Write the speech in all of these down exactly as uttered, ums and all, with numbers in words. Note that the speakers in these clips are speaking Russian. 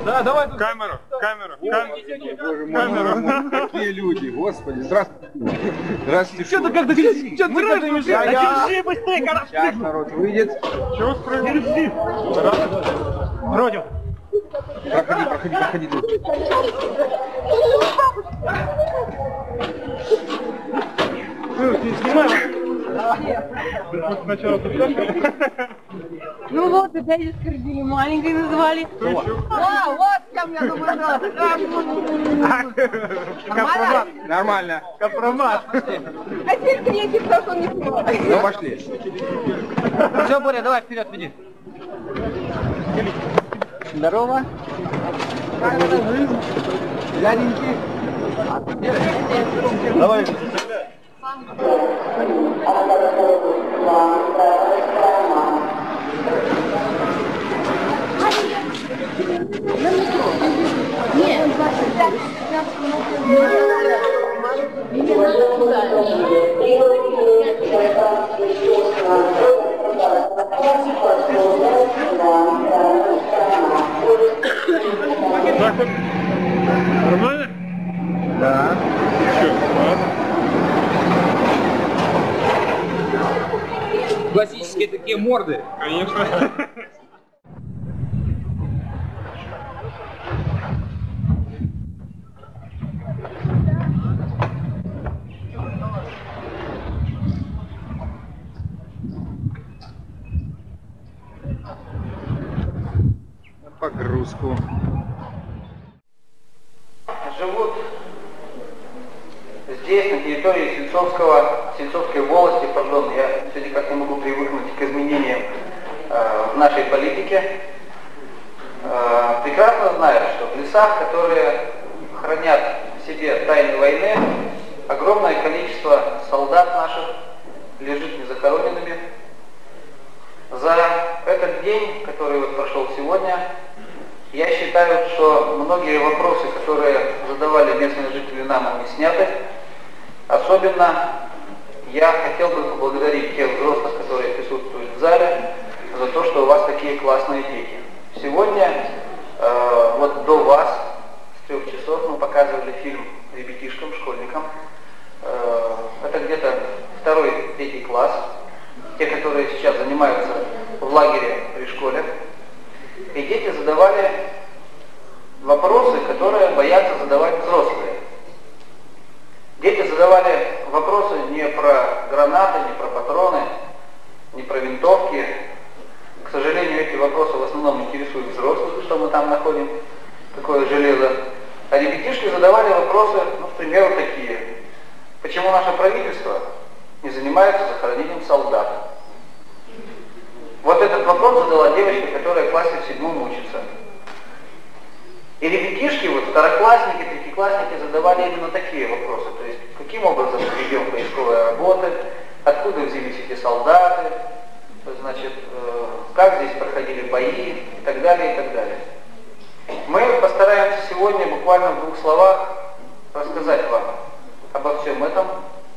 Да, давай. Камеру, камеру, камеру. Камеру. Какие люди, господи, здравствуйте. Здравствуйте. Что-то как-то что-то как-то мешает. Держи быстрее, когда Сейчас народ выйдет. Чего спрыгнул? держи. Родин. Проходи, проходи, проходи. Ты снимай. Сначала ты Ну вот, опять оскорбили, маленькой назвали. А, вот там я думаю, Компромат. Нормально. Компромат. а теперь третий, потому что он не смог. Ну пошли. Все, Боря, давай вперед, веди. Здорово. Яненький. Давай. Нормально? Да. Классические такие морды. Конечно. Погрузку. Живут здесь, на территории Сельцовского, Сельцовской волости, пардон, я сегодня как не могу привыкнуть к изменениям э, в нашей политике, э, прекрасно знают, что в лесах, которые хранят в себе тайны войны, огромное количество солдат наших лежит незахороненными. За этот день, который вот прошел сегодня, я считаю, что многие вопросы, которые задавали местные жители нам, они сняты. Особенно я хотел бы поблагодарить тех взрослых, которые присутствуют в зале, за то, что у вас такие классные дети. Сегодня, э, вот до вас, с трех часов, мы показывали фильм ребятишкам, школьникам. Э, это где-то второй, третий класс. Те, которые сейчас занимаются в лагере при школе. И дети задавали вопросы, которые боятся задавать взрослые. Дети задавали вопросы не про гранаты, не про патроны, не про винтовки. К сожалению, эти вопросы в основном интересуют взрослых, что мы там находим, какое железо. А ребятишки задавали вопросы, ну, к примеру, такие. Почему наше правительство не занимается захоронением солдат? Вот этот вопрос задала девочка, которая в классе в седьмом учится. И ребятишки, вот второклассники, третьеклассники задавали именно такие вопросы. То есть, каким образом мы ведем поисковые работы, откуда взялись эти солдаты, значит, э, как здесь проходили бои и так далее, и так далее. Мы постараемся сегодня буквально в двух словах рассказать вам обо всем этом.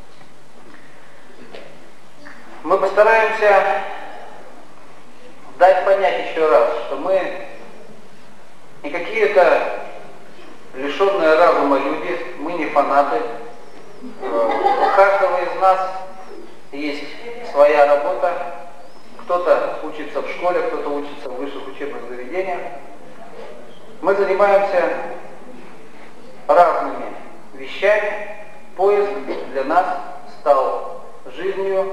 Мы постараемся дать понять еще раз, что мы не какие-то лишенные разума люди, мы не фанаты. У каждого из нас есть своя работа. Кто-то учится в школе, кто-то учится в высших учебных заведениях. Мы занимаемся разными вещами. Поиск для нас стал жизнью.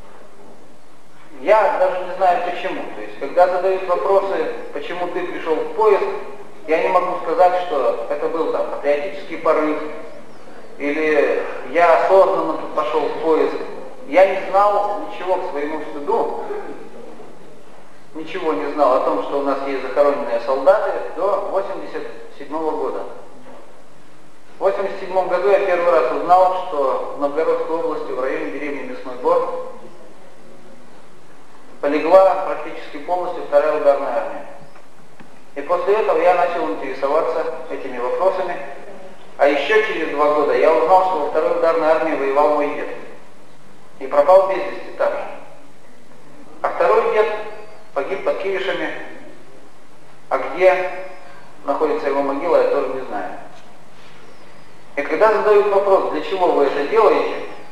Я даже не знаю почему. То есть, когда задают вопросы, почему ты пришел в поиск, я не могу сказать, что это был там патриотический порыв, или я осознанно тут пошел в поиск. Я не знал ничего к своему стыду, ничего не знал о том, что у нас есть захороненные солдаты до восемьдесят седьмого года. В восемьдесят седьмом году я первый раз узнал, что в Новгородской области, в районе деревни Мясной Бор, полегла практически полностью вторая ударная армия. И после этого я начал интересоваться этими вопросами. А еще через два года я узнал, что во второй ударной армии воевал мой дед. И пропал без вести так же. А второй дед погиб под Кивишами. А где находится его могила, я тоже не знаю. И когда задают вопрос, для чего вы это делаете,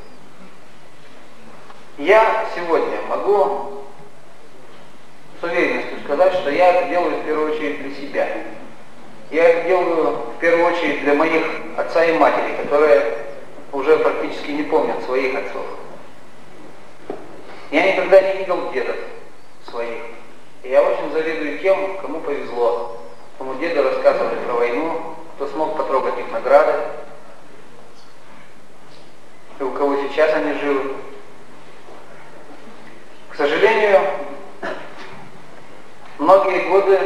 я сегодня могу с уверенностью сказать, что я это делаю в первую очередь для себя. Я это делаю в первую очередь для моих отца и матери, которые уже практически не помнят своих отцов. Я никогда не видел дедов своих. И я очень завидую тем, кому повезло, кому деды рассказывали про войну, кто смог потрогать их награды, и у кого сейчас они живы. К сожалению, многие годы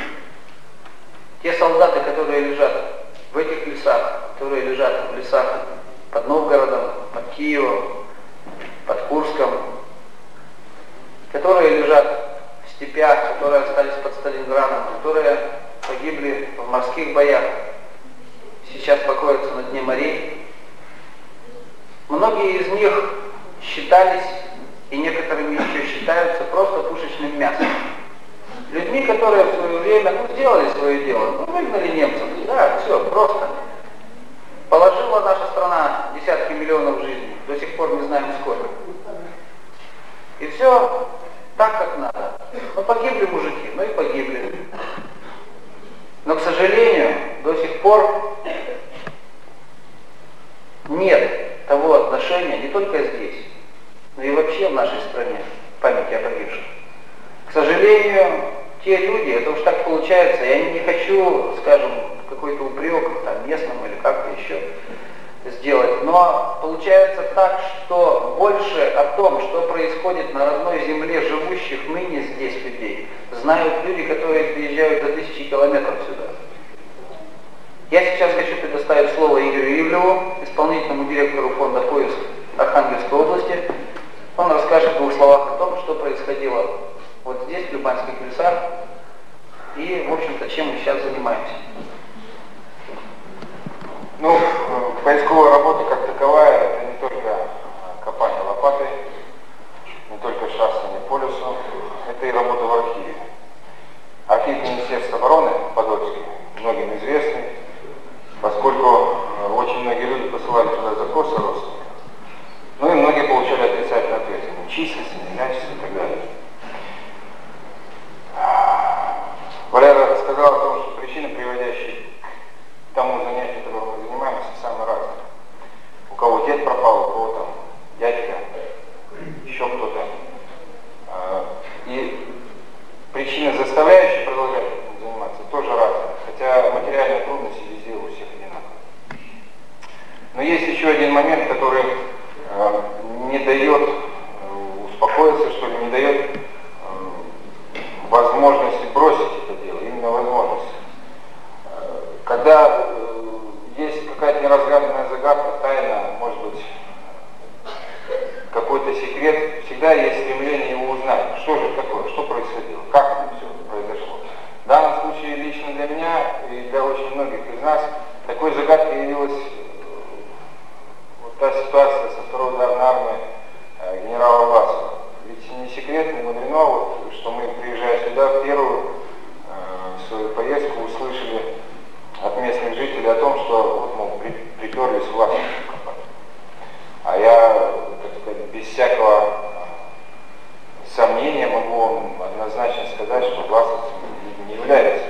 те солдаты, которые лежат в этих лесах, которые лежат в лесах под Новгородом, под Киевом, под Курском, которые лежат в степях, которые остались под Сталинградом, которые погибли в морских боях, сейчас покоятся на дне морей. Многие из них считались, и некоторыми еще считаются, просто пушечным мясом. Людьми, которые в свое время, ну, сделали свое дело, ну, выгнали немцев, да, все, просто. Положила наша страна десятки миллионов жизней, до сих пор не знаем сколько. И все так, как надо. Ну, погибли мужики, ну и погибли. Но, к сожалению, до сих пор нет того отношения, не только здесь, но и вообще в нашей стране, в памяти о погибших. К сожалению, те люди, это уж так получается, я не хочу, скажем, какой-то упрек там, местным или как-то еще сделать, но получается так, что больше о том, что происходит на родной земле живущих ныне здесь людей, знают люди, которые приезжают за тысячи километров сюда. Я сейчас хочу предоставить слово Игорю Ивлеву, исполнительному директору фонда «Поиск» Архангельской области. Он расскажет в двух словах о том, что происходило вот здесь, в Любанских лесах, и, в общем-то, чем мы сейчас занимаемся. Ну, поисковая работа как таковая, это не только копание лопатой, не только шастание по лесу, это и работа в архиве. Архив Министерства обороны Подольский, многим известный, поскольку очень многие люди посылали туда запросы родственников, ну и многие получали отрицательный ответ, не числится, не значится и так далее. Валера сказал о том, что причины, приводящие к тому занятию, которым мы занимаемся, самые разные. У кого дед пропал, у кого там дядька, еще кто-то. И причины, заставляющие продолжать этим заниматься, тоже разные. Хотя материальные трудности везде у всех одинаковые. Но есть еще один момент, который э, не дает э, успокоиться, что ли, не дает э, возможности бросить это дело, именно возможности. Э, когда э, есть какая-то неразгаданная загадка, тайна, может быть, какой-то секрет, всегда есть стремление его узнать. Что же это такое, что происходило, как это все произошло. В данном случае лично для меня и для очень многих из нас такой загадкой явилась вот та ситуация со второй ударной армии э, генерала Власова. Ведь не секрет, не мудрено, вот, что мы, приезжая сюда, в первую э, свою поездку услышали от местных жителей о том, что вот, мол, при, приперлись власовцы копать. А я, так сказать, без всякого сомнения могу вам однозначно сказать, что власовцем не является.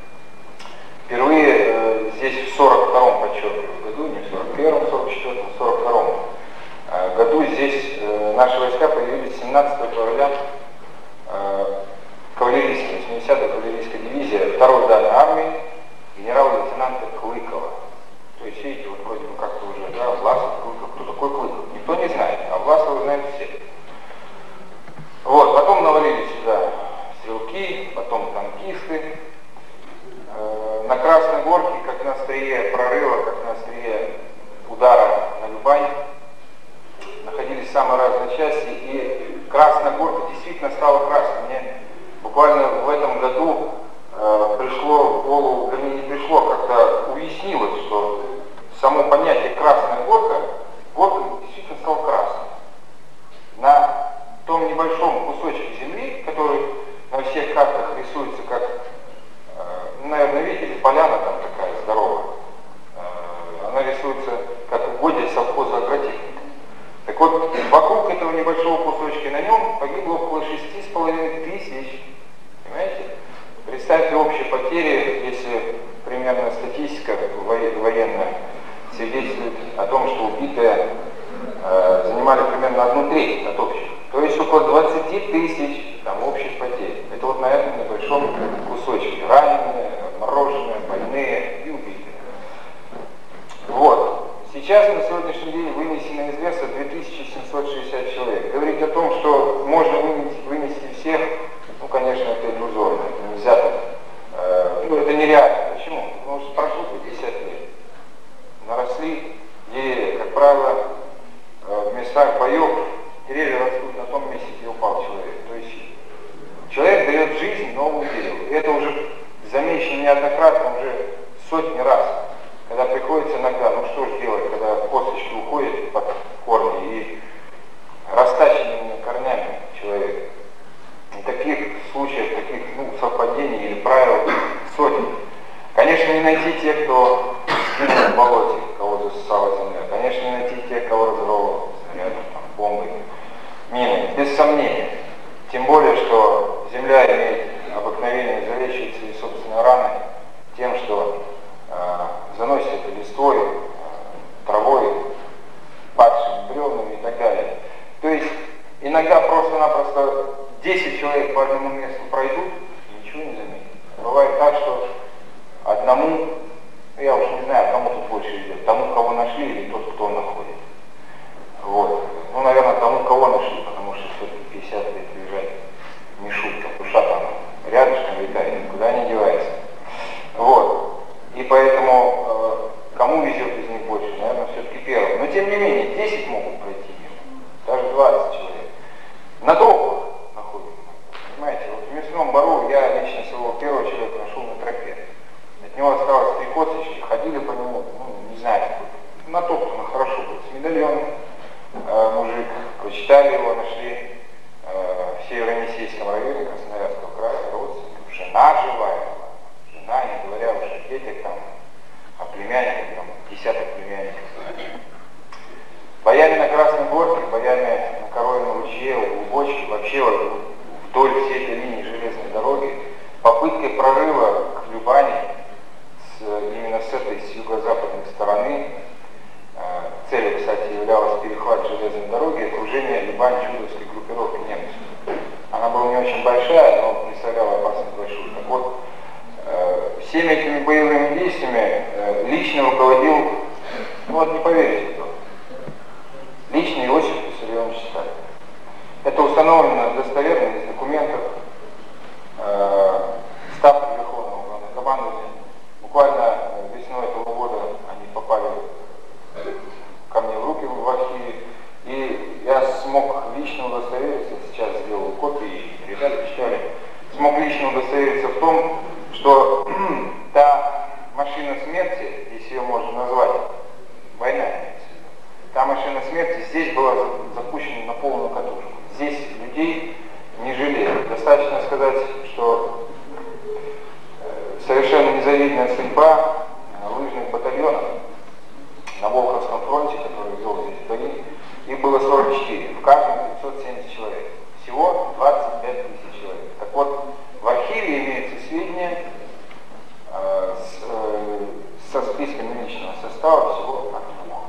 Впервые э, здесь в сорок втором, подчеркиваю, году, не в сорок первом, сорок четвёртом, сорок втором э, году здесь э, наши войска появились семнадцатого февраля, э, кавалерийская, восьмидесятая кавалерийская дивизия второй ударной армии генерал-лейтенанта Клыкова. То есть, видите, вот вроде бы как-то уже, да, Власов, Клыков, кто такой Клыков? Никто не знает, а Власова знают все. Вот, потом навалились сюда стрелки, потом танкисты. Э, на Красной Горке, как на острие прорыва, как на острие удара на Любань, находились самые разные части, и Красная Горка действительно стала красной. Мне буквально в этом году э, пришло в голову, вернее, не пришло, как-то уяснилось, что само понятие «Красная Горка», горка действительно стала красной. На том небольшом кусочке земли, который на всех картах рисуется как, э, наверное, видели, поляна там такая здоровая. Она рисуется как угодье совхоза агротехника. Так вот, вокруг этого небольшого кусочка на нем погибло около шести с половиной тысяч. Понимаете? Представьте общие потери, если примерно статистика военная свидетельствует о том, что убитые э, занимали примерно одну треть от общих. То есть около двадцати тысяч там общих потерь. Это вот на этом небольшом кусочке. Раненые, отмороженные, больные и убитые. Вот. Сейчас на сегодняшний день вынесено из леса две тысячи семьсот шестьдесят человек. Говорить о том, что можно вынести, вынести всех, ну, конечно, это иллюзорно. Это нельзя так. Э, ну, это нереально. Почему? Потому что прошло пятьдесят лет. Наросли деревья. Как правило, э, в местах боев деревья растут на том месте, где упал человек. То есть человек дает жизнь новому дереву. И это уже замечено неоднократно, уже сотни раз. Когда приходится иногда, ну что же делать, когда косточки уходят под корни и растащенными корнями человека. И таких случаев, таких ну, совпадений или правил сотни. Конечно, не найти тех, кто сгинул в болоте, кого засосала земля. Конечно, не найти тех, кого разорвало снарядом, там, бомбой, миной. Без сомнения. Тем более, что земля имеет обыкновение залечивать свои собственные раны тем, что заносит это листвой, травой, падшими бревнами и так далее. То есть иногда просто-напросто десять человек по одному месту пройдут и ничего не заметят. Бывает так, что одному, я уж не знаю, кому тут больше идет, тому, кого нашли или тот, кто находит. Вот. Ну, наверное, тому, кого нашли, потому что все-таки пятьдесят лет лежать не шутка, душа там рядышком летает, никуда не девается. Вот. И поэтому, э, кому везет из них больше, наверное, все-таки первый. Но тем не менее, десять могут пройти мимо, даже двадцать человек. На тропах находят. Понимаете, вот в мясном бару я лично своего первого человека нашел на тропе. От него осталось три косточки, ходили по нему, ну, не знаю, натоптано хорошо было, с медальоном. Э, мужик, прочитали его, нашли э, в Северо-Енисейском районе Красноярского края, родственников, жена живая. Жена, не говоря уже о детях, там, о племянниках, там, десяток племянников. Боями на Красной Горке, боями на Коровьем ручье, у Глубочки, вообще вот вдоль всей этой линии железной дороги, попыткой прорыва к Любани, с, именно с этой, с юго-западной стороны, э, целью, кстати, являлась перехват железной дороги и окружение Любани-Чудовской группировки немцев. Она была не очень большая, но представляла опасность большую. Так вот, всеми этими боевыми действиями э, лично руководил, ну вот не поверите кто, лично Иосиф Виссарионович Сталин. Это установлено достоверно из документов э, Ставки Верховного Главнокомандования. Буквально весной этого года они попали ко мне в руки в архиве, и я смог лично удостовериться, сейчас сделал копии, ребята читали, смог лично удостовериться в том, что та машина смерти, если ее можно назвать, война, та машина смерти здесь была запущена на полную катушку. Здесь людей не жалели. Достаточно сказать, что совершенно незавидная судьба лыжных батальонов на Волховском фронте, который вел здесь бои, их было сорок четыре, в каждом пятьсот семьдесят человек. Всего двадцать пять тысяч человек. Так вот, в архиве имеются сведения э, с, э, со списками личного состава всего от двух.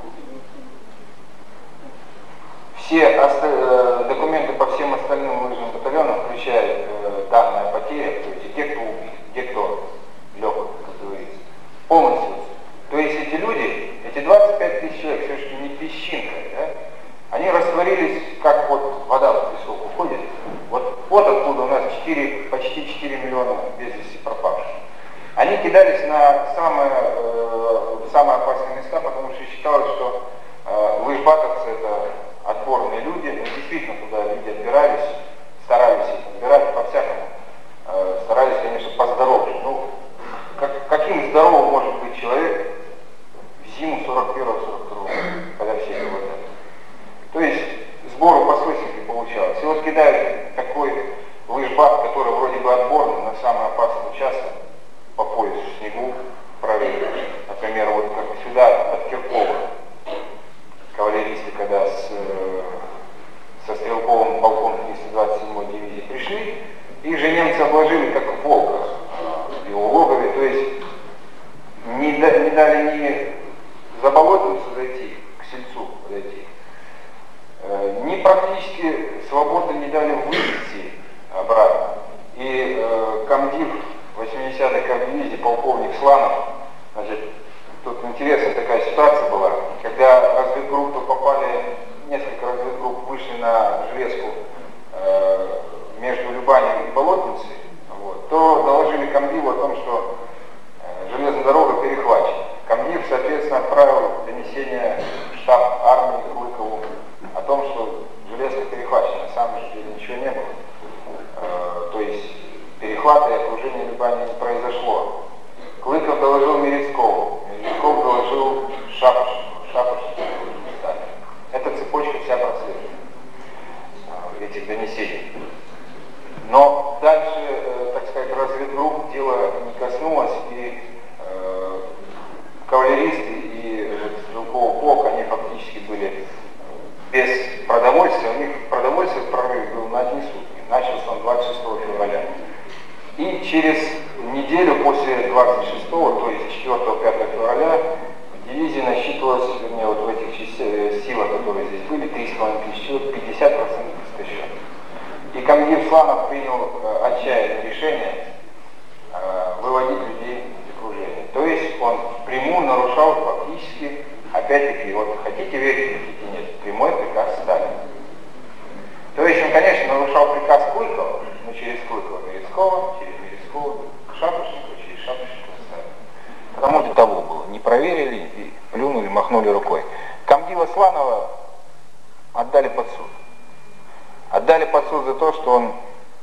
Все оста- э, документы по всем остальным лыжным батальонам, включая э, данная потеря, то есть те, кто убит, те, кто лег, как говорится, полностью. То есть эти люди, эти двадцать пять тысяч человек, все-таки не песчинка, да? Они растворились, как вот вода в песок уходит. Вот, вот откуда у нас четыре, почти четыре миллиона без вести пропавших. Они кидались на самые, э, самые опасные места, потому что считалось, что э, лыжбатовцы это отборные люди. И действительно туда люди отбирались, старались их отбирать по-всякому. Э, старались, конечно, поздоровьше. Ну, как, каким здоровым может быть человек в зиму сорок первого сорок второго, когда все это вот это. То есть сбору по сотенке получалось. И вот кидают такой лыжбат, который вроде бы отборный, на самый опасный участок, по пояс в снегу, прорыв. Например, вот как сюда, от Киркова, кавалеристы, когда с, со стрелковым полком триста двадцать седьмой дивизии пришли, их же немцы обложили как волка в его логове, то есть не, не дали ни за Болотницу зайти, к Сельцу подойти, ни практически свободно не дали вывести обратно. И э, комдив восьмидесятой кавдивизии, полковник Сланов, значит, тут интересная такая ситуация была, когда разведгруппы попали, несколько разведгрупп вышли на железку э, между Любанью и Болотницей, вот, то доложили комдиву о том, что э, железная дорога перехвачена. Комдив, соответственно, отправил донесение в штаб армии Клыкову о том, что железка перехвачена. На самом деле ничего не было. Э, то есть перехвата и окружения Любани не произошло. Клыков доложил Мерецкову, Мерецков доложил Шапошнику, Шапошник доложил Сталину. Эта цепочка вся прослежена э, этих донесений. Но дальше, э, так сказать, разведгрупп дело не коснулось, и э, кавалеристы и вот, стрелковый полк, они фактически были без продовольствия. У них продовольствие в прорыве был на одни сутки. Начался он двадцать шестого февраля. И через неделю после двадцать шестого, то есть четвёртого-пятого февраля, в дивизии насчитывалось, вернее, вот в этих силах, которые здесь были, три с половиной тысячи человек, пятьдесят процентов истощен. И комдив Сланов принял э, отчаянное решение э, выводить людей из окружения. То есть он впрямую нарушал фактически, опять-таки, вот хотите верить, хотите нет, прямой приказ Сталина. То есть он, конечно, нарушал приказ Клыкова, но через Клыкова Мерецкого, через Мерецкого Шапошникова, через Шапошникова Сталина. Потому что того было. Не проверили и плюнули, махнули рукой. Комдива Сланова отдали под суд. Отдали под суд за то, что он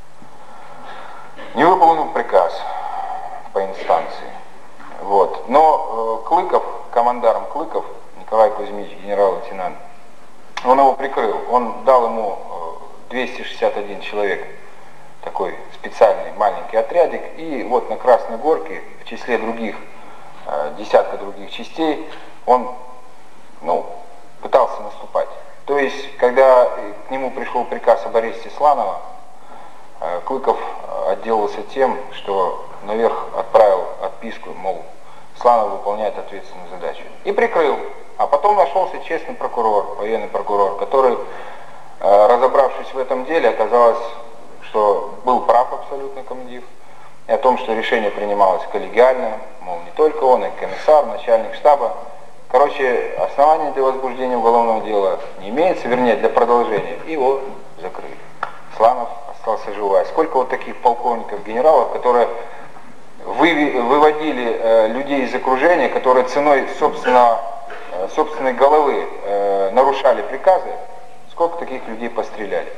не выполнил приказ по инстанции. Вот. Но э, Клыков, командарм Клыков, Николай Кузьмич, генерал-лейтенант, он его прикрыл. Он дал ему э, двести шестьдесят один человек, такой специальный маленький отрядик, и вот на Красной Горке, в числе других, э, десятка других частей, он, ну, пытался наступать. То есть, когда к нему пришел приказ об аресте Сланова, Клыков отделался тем, что наверх отправил отписку, мол, Сланов выполняет ответственную задачу. И прикрыл. А потом нашелся честный прокурор, военный прокурор, который, разобравшись в этом деле, оказалось, что был прав абсолютно комдив, и о том, что решение принималось коллегиально, мол, не только он, и комиссар, начальник штаба. Короче, основания для возбуждения уголовного дела не имеется, вернее, для продолжения. Его закрыли. Сланов остался живой. Сколько вот таких полковников, генералов, которые вы, выводили э, людей из окружения, которые ценой собственного, э, собственной головы э, нарушали приказы, сколько таких людей постреляли.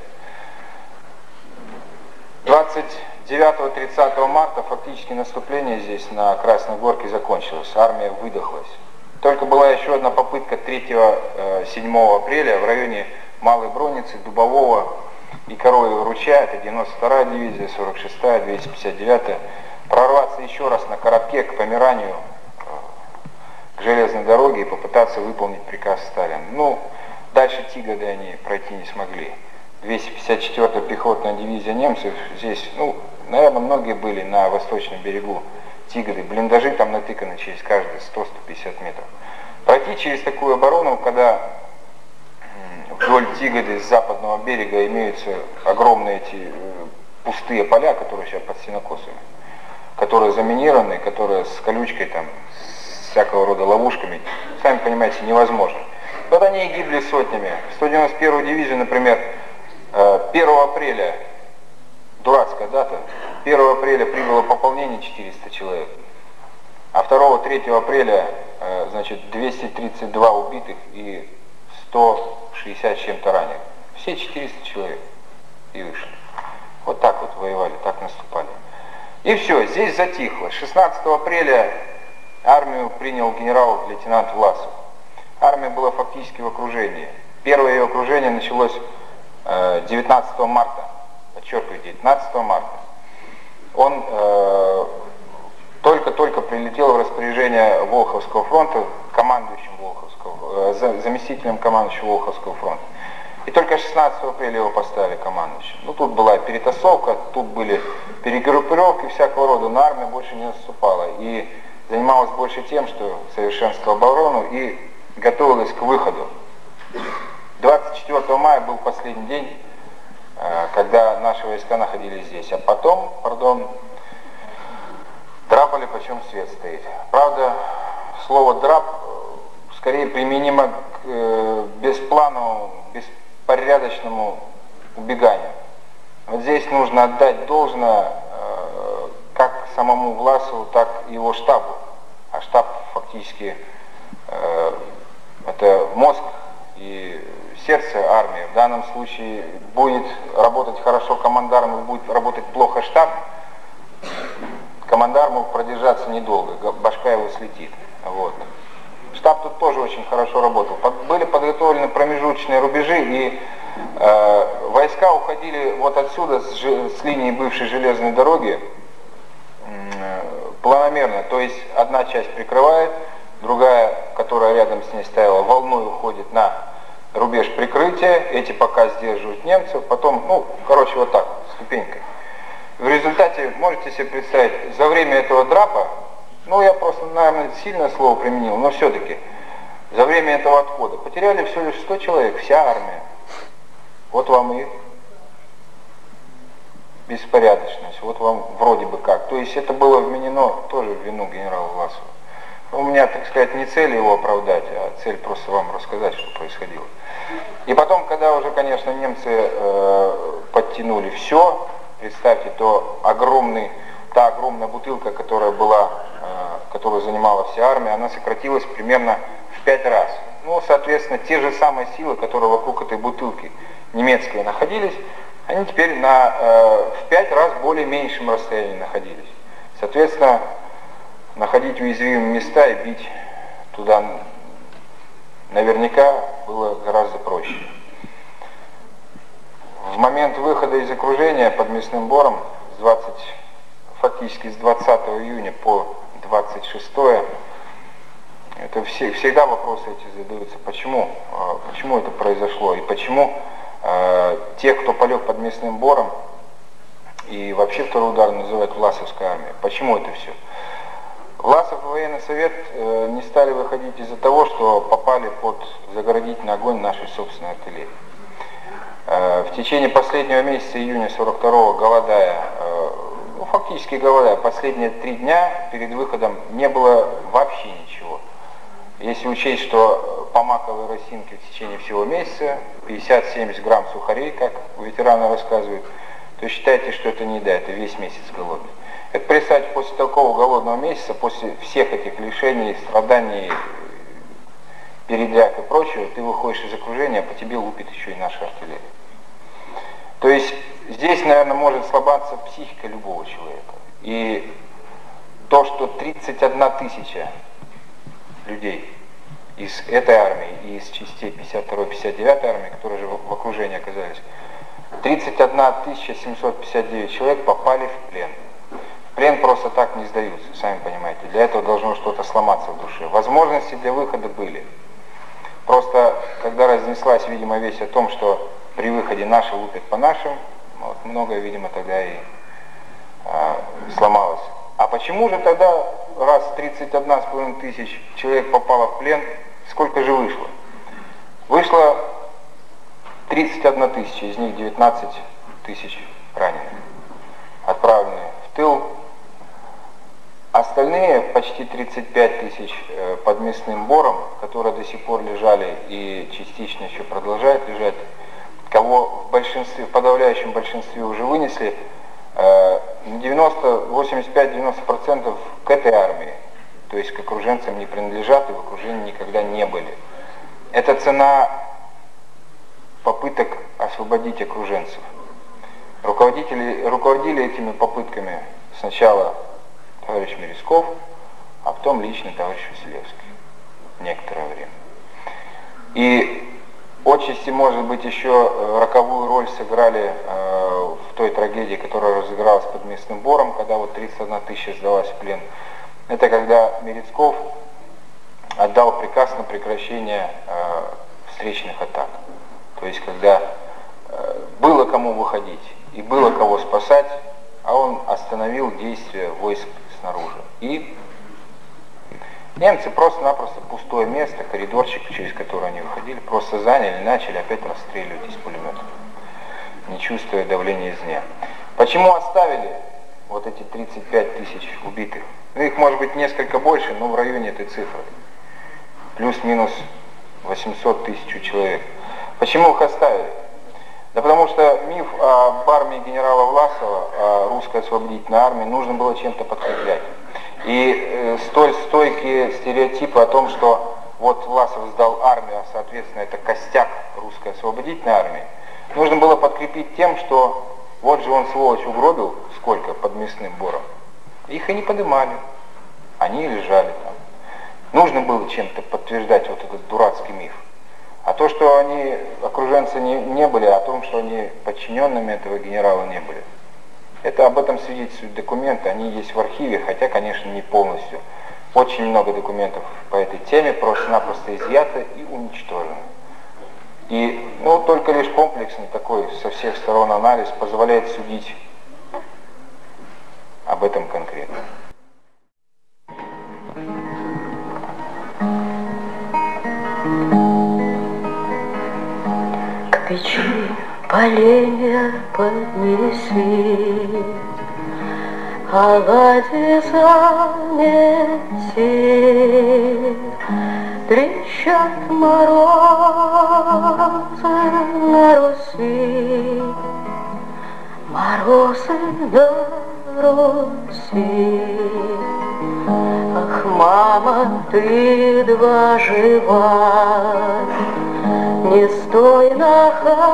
двадцать девятого-тридцатого марта фактически наступление здесь на Красной Горке закончилось. Армия выдохлась. Только была еще одна попытка третьего-седьмого апреля в районе Малой Броницы, Дубового и Коровьего ручья, это девяносто вторая дивизия, сорок шестая, двести пятьдесят девятая, прорваться еще раз на коротке к Померанию, к железной дороге и попытаться выполнить приказ Сталина. Ну, дальше Тигоды они пройти не смогли. двести пятьдесят четвёртая пехотная дивизия немцев здесь, ну, наверное, многие были на восточном берегу Тигоды, блиндажи там натыканы через каждые сто — сто пятьдесят метров. Пройти через такую оборону, когда вдоль Тигоды с западного берега имеются огромные эти пустые поля, которые сейчас под сенокосами, которые заминированы, которые с колючкой, там, с всякого рода ловушками, сами понимаете, невозможно. Вот они и гибли сотнями. сто девяносто первую дивизию, например, первого апреля, дурацкая дата, первого апреля прибыло пополнение четыреста человек, а второго-третьего апреля, значит, двести тридцать два убитых и сто шестьдесят с чем-то раненых. Все четыреста человек и вышли. Вот так вот воевали, так наступали. И все, здесь затихло. шестнадцатого апреля армию принял генерал-лейтенант Власов. Армия была фактически в окружении. Первое ее окружение началось девятнадцатого марта. Подчеркиваю, девятнадцатого марта. Он э, только-только прилетел в распоряжение Волховского фронта командующим Волховского, э, заместителем командующего Волховского фронта. И только шестнадцатого апреля его поставили командующим. Ну, тут была перетасовка, тут были перегруппировки всякого рода, но армия больше не наступала. И занималась больше тем, что совершенствовала оборону и готовилась к выходу. двадцать четвёртого мая был последний день, когда наши войска находились здесь. А потом, пардон, драпали, почем свет стоит. Правда, слово драп скорее применимо к бесплановому, беспорядочному убеганию. Вот здесь нужно отдать должное как самому Власову, так и его штабу. А штаб фактически э, это мозг и сердце армии. В данном случае будет работать хорошо командарм, будет работать плохо штаб, командарм мог продержаться недолго, башка его слетит. Вот. Штаб тут тоже очень хорошо работал. Под, были подготовлены промежуточные рубежи, и э, войска уходили вот отсюда, с, с линии бывшей железной дороги, планомерно, то есть одна часть прикрывает, другая, которая рядом с ней стояла, волной уходит на рубеж прикрытия, эти пока сдерживают немцев, потом, ну, короче, вот так, ступенькой. В результате, можете себе представить, за время этого драпа, ну, я просто, наверное, сильное слово применил, но все-таки, за время этого отхода потеряли всего лишь сто человек, вся армия. Вот вам и беспорядочность, вот вам вроде бы как. То есть это было вменено тоже в вину генерала Власова. У меня, так сказать, не цель его оправдать, а цель просто вам рассказать, что происходило. И потом, когда уже, конечно, немцы э, подтянули все, представьте, то огромный, та огромная бутылка, которая была, э, которую занимала вся армия, она сократилась примерно в пять раз. Ну, соответственно, те же самые силы, которые вокруг этой бутылки немецкие находились, они теперь на, э, в пять раз более меньшем расстоянии находились. Соответственно, находить уязвимые места и бить туда наверняка было гораздо проще. В момент выхода из окружения под Мясным Бором, с двадцать, фактически с двадцатого июня по двадцать шестое, это все, всегда вопросы эти задаются, почему, почему это произошло и почему те, кто полег под Мясным Бором, и вообще второй удар называют Власовской армией. Почему это все? Власов и военный совет э, не стали выходить из-за того, что попали под заградительный огонь нашей собственной артиллерии. Э, в течение последнего месяца, июня сорок второго, голодая, э, ну фактически голодая, последние три дня перед выходом не было вообще ничего. Если учесть, что по маковой росинке в течение всего месяца пятьдесят-семьдесят грамм сухарей, как ветераны рассказывают, то считайте, что это не еда, это весь месяц голодный. Это представьте, после такого голодного месяца, после всех этих лишений, страданий, передряг и прочего, ты выходишь из окружения, а по тебе лупит еще и наша артиллерия. То есть здесь, наверное, может сломаться психика любого человека. И то, что тридцать одна тысяча людей из этой армии и из частей пятьдесят второй — пятьдесят девятой армии, которые же в окружении оказались, тридцать одна тысяча семьсот пятьдесят девять человек попали в плен. В плен просто так не сдаются, сами понимаете. Для этого должно что-то сломаться в душе. Возможности для выхода были. Просто, когда разнеслась, видимо, весть о том, что при выходе наши лупят по нашим, вот, многое, видимо, тогда и а, сломалось. А почему же тогда, раз тридцать одна с половиной тысяч человек попало в плен, сколько же вышло? Вышло тридцать одна тысяча, из них девятнадцать тысяч раненых, отправленные в тыл. Остальные, почти тридцать пять тысяч под Мясным Бором, которые до сих пор лежали и частично еще продолжают лежать, кого в большинстве, в подавляющем большинстве уже вынесли, девяносто, восемьдесят пять — девяносто процентов к этой армии, то есть к окруженцам не принадлежат и в окружении никогда не были. Это цена попыток освободить окруженцев. Руководители, руководили этими попытками сначала товарищ Мерезков, а потом лично товарищ Василевский некоторое время. И отчасти, может быть, еще роковую роль сыграли э, в той трагедии, которая разыгралась под Мясным Бором, когда вот тридцать одна тысяча сдалась в плен. Это когда Мерецков отдал приказ на прекращение э, встречных атак. То есть когда э, было кому выходить и было кого спасать, а он остановил действия войск снаружи. И немцы просто-напросто пустое место, коридорчик, через который они выходили, просто заняли и начали опять расстреливать из пулеметов, не чувствуя давления извне. Почему оставили вот эти тридцать пять тысяч убитых? Ну, их может быть несколько больше, но в районе этой цифры. Плюс-минус восемьсот тысяч человек. Почему их оставили? Да потому что миф об армии генерала Власова, о русской освободительной армии, нужно было чем-то подкреплять. И э, столь стойкие стереотипы о том, что вот Власов сдал армию, а соответственно это костяк русской освободительной армии, нужно было подкрепить тем, что вот же он, сволочь, угробил сколько под мясным бором. Их и не поднимали, они лежали там. Нужно было чем-то подтверждать вот этот дурацкий миф. А то, что они окруженцы не, не были, о том, что они подчиненными этого генерала не были. Это об этом свидетельствуют документы, они есть в архиве, хотя, конечно, не полностью. Очень много документов по этой теме просто-напросто изъято и уничтожено. И ну, только лишь комплексный такой со всех сторон анализ позволяет судить об этом конкретно. К печи поленья поднеси, оладьи занеси, трещат морозы на Руси, морозы на Руси. Ах, мама, ты два жива, не стой на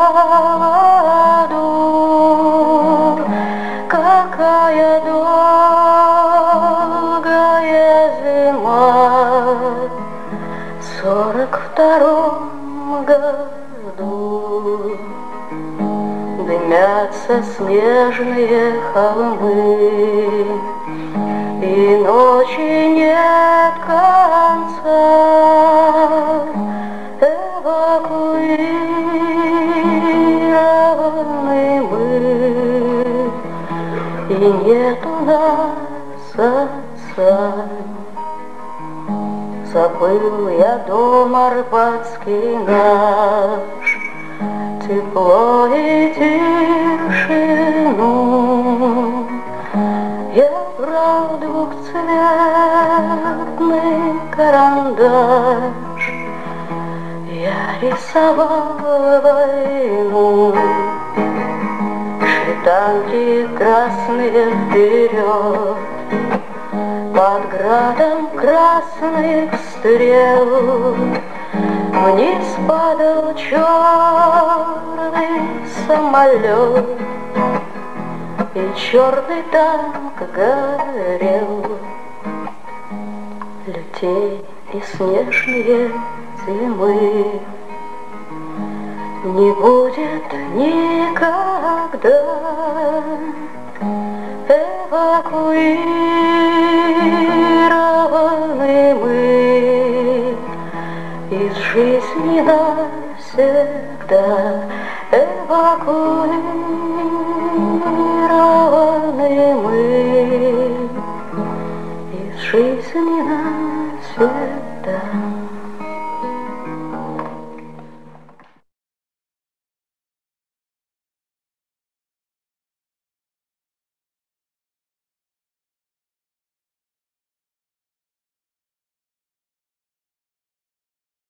холоду, какая долгая зима в сорок втором году. Дымятся снежные холмы, и ночи нет конца. Эвакуированы мы, и нет у нас отца. Забыл я дом арбатский наш, тепло и тишину. Я брал двухцветный карандаш, я рисовал войну. Танки красные вперед, под градом красных стрел. Вниз падал черный самолет, и черный танк горел. Лютей и снежные зимы не будет никогда. Эвакуированы мы из жизни навсегда. Эвакуированы